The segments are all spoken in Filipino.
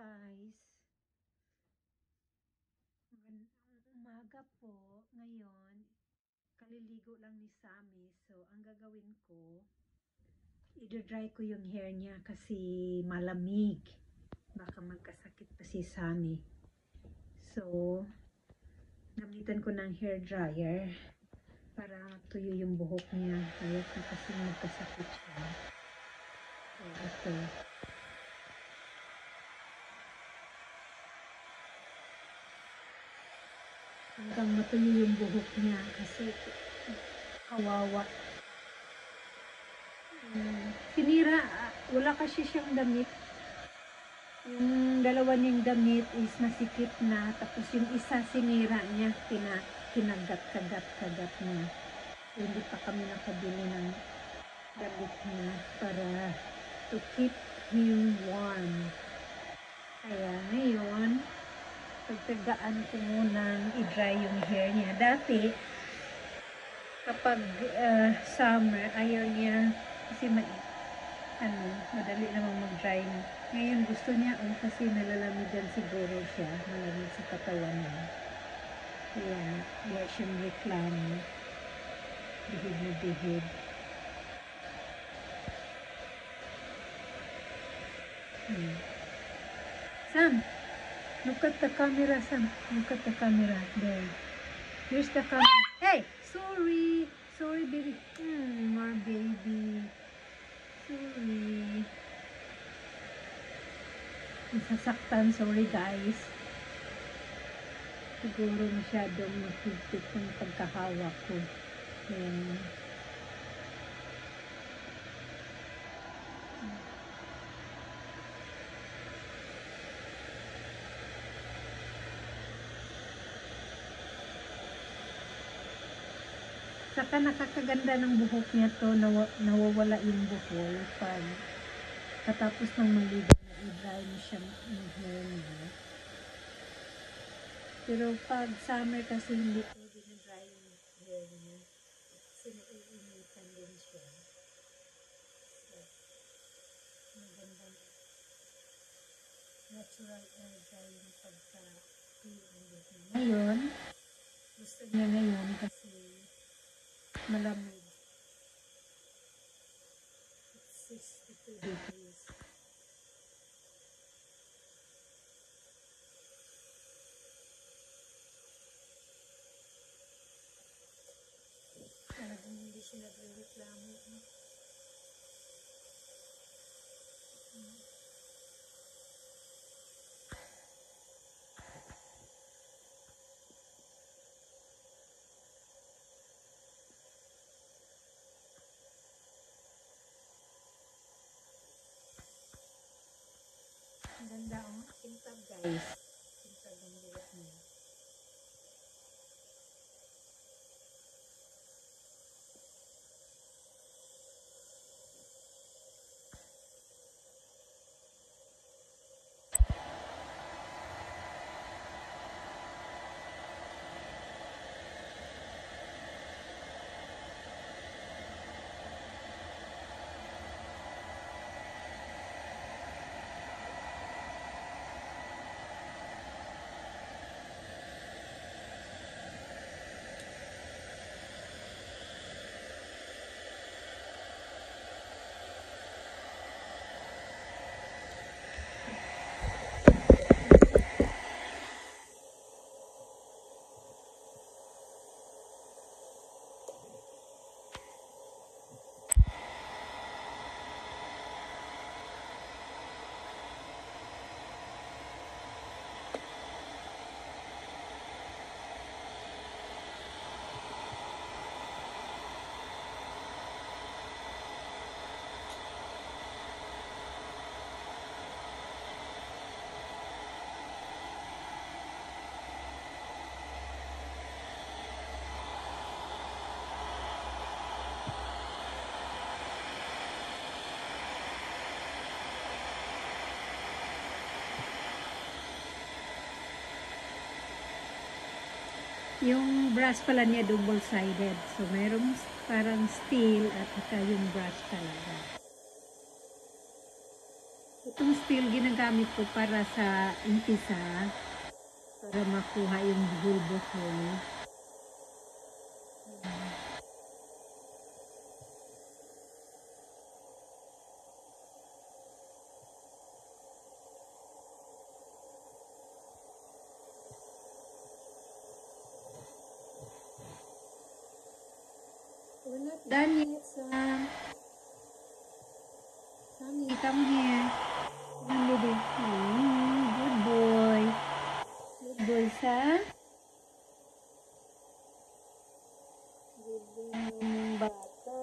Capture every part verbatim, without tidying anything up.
guys, umaga po. Ngayon kaliligo lang ni Sammy, so ang gagawin ko, i-dry ko yung hair niya kasi malamig, baka magkasakit pa si Sammy. So gamitan ko ng hair dryer para tuyo yung buhok niya. Ayok na kasi magkasakit siya. So ito, hanggang matuyo yung buhok niya kasi kawawa. Hmm, sinira, wala kasi siyang damit. Yung dalawa niyang damit is nasikip na, tapos yung isa sinira niya, pina, kinagat-kagat-kagat niya. So, hindi pa kami nakabili ng damit niya para to keep him warm. Kaya ngayon, pagtagaan ko munang i-dry yung hair niya. Dati, kapag uh, summer, ayaw niya kasi ma ano, madali namang mag-dry niya. Ngayon gusto niya, oh, kasi nalalamigan siguro siya, malamig sa katawan niya. Kaya, kaya siyang reklamo. Bihid na bihid. Hmm. Sam, look at the camera, Sam. Look at the camera. There. Here's the camera. Hey! Sorry! Sorry, baby. Hmm, my baby. Sorry. Nasasaktan. Sorry, guys. Siguro masyadong mahigpit ng pagkahawak ko. Ayan. Saka nakakaganda ng buhok niya to, naw nawawala yung buhol pag katapos ng maligo na i-dry mo siya ng hair niya. Pero pag summer kasi hindi pwede na dry yung hair niya kasi naiinitan din siya. So, magandang natural air dry yung pagka-tuyo ng buhok niya. Ngayon, gusto niya ngayon kasi malamig. It's sixty-two degrees. Talagang hindi siya nagreklamo. Hmm. Ang ganda, oh. Kintab, guys. Kintab ang buhok niya. Yung brush pala niya double-sided. So, mayroong parang steel at saka yung brush talaga. Itong steel ginagamit ko para sa umpisa, para makuha yung buhol-buhol. We're not done yet, Sam. Sammy, come here. Come on, baby. Mm, good boy. Good boy, Sam. Good boy naman bata.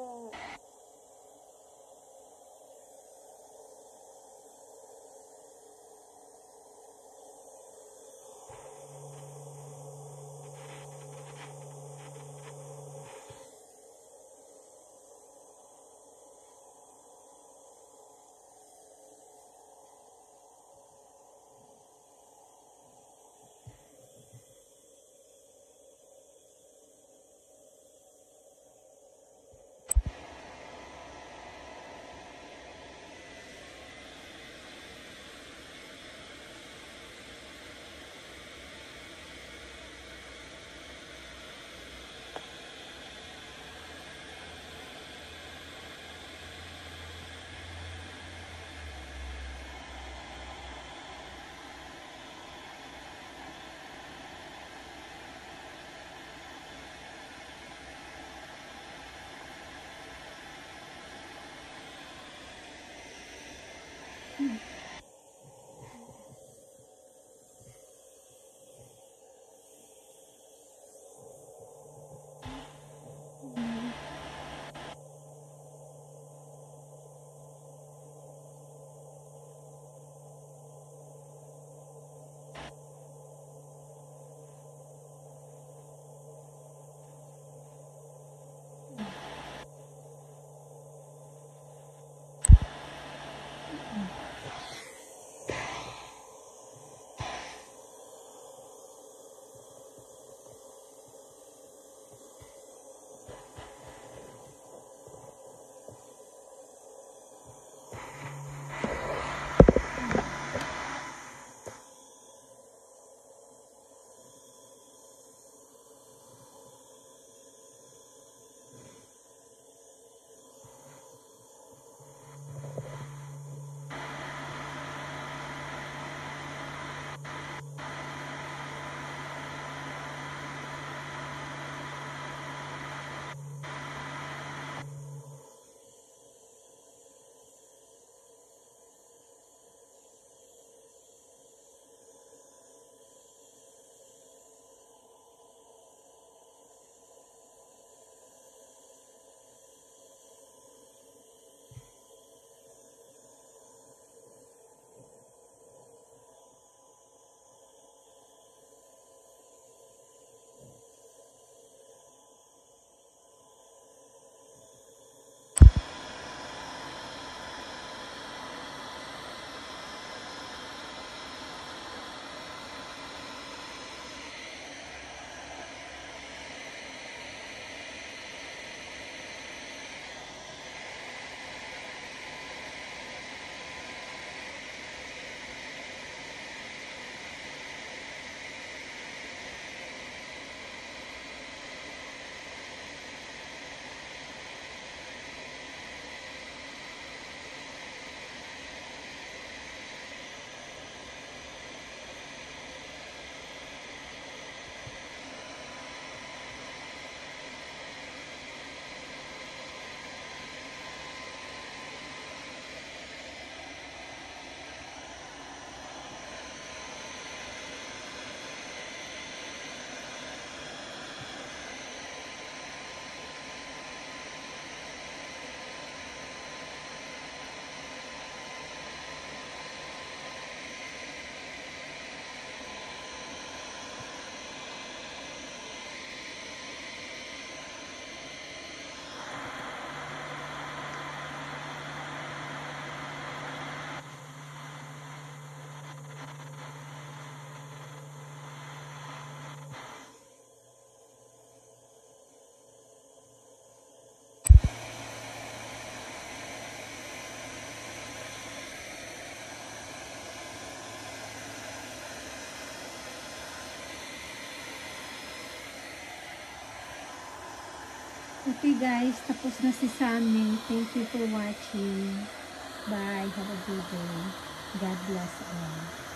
Okay guys, tapos na si Sunny. Thank you for watching. Bye. Have a good day. God bless all.